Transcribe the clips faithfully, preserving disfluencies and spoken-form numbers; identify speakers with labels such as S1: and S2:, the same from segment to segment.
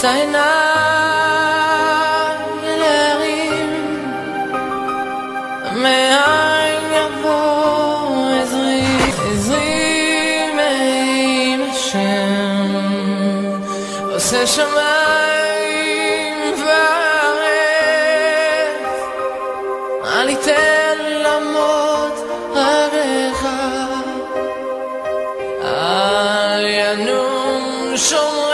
S1: עיניים להרים, מאין יבוא עזרי, עזרי מעם השם, עושה שמיים וארץ, אל יתן למות רגליך, אל ינום שומריך.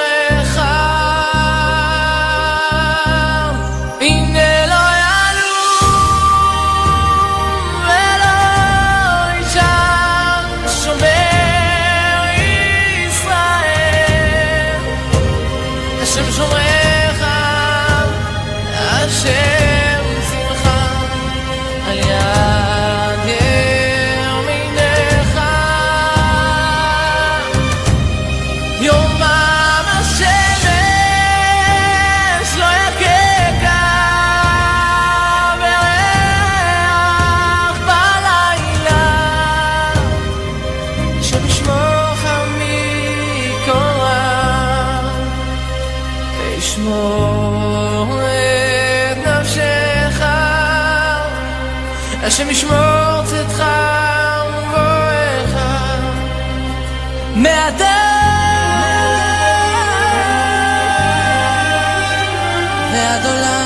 S1: השם שומרך, השם שמחה על יד ימינך, יומם השמש לא יככה בריח בלילה, השם ישמורך מכל רע, ישמור את נפשך, השם ישמור צאתך ובואך מאדם ועד עולם.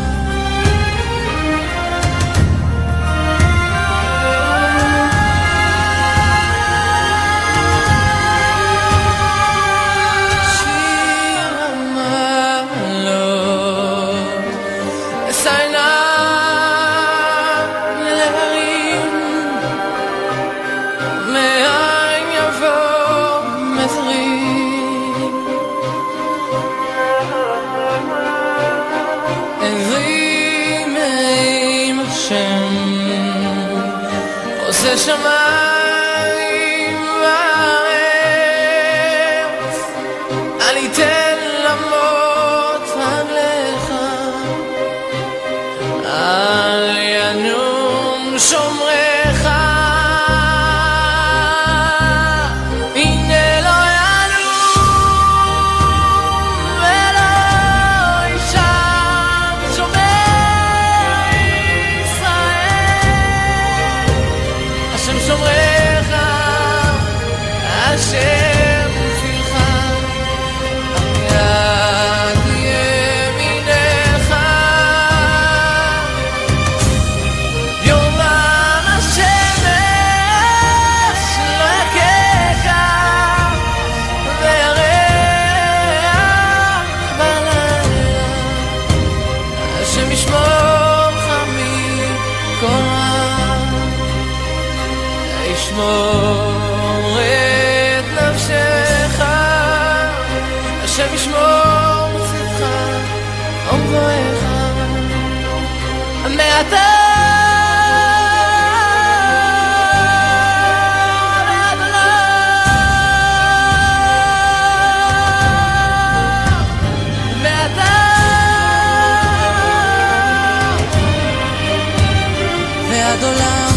S1: עושה שמיים וארץ, אל יתן למות רגליך, אל ינום שומריך. הנה לא ינום ולא יישן שומר ישראל, השם שומרך, השם צילך על יד ימינך, יומם השמש לא יככה וירח בלילה, השם ישמורך מכל רע, ישמור את נפשך, השם ישמור צאתך ובואך מעתה ועד עולם, מעתה ועד עולם.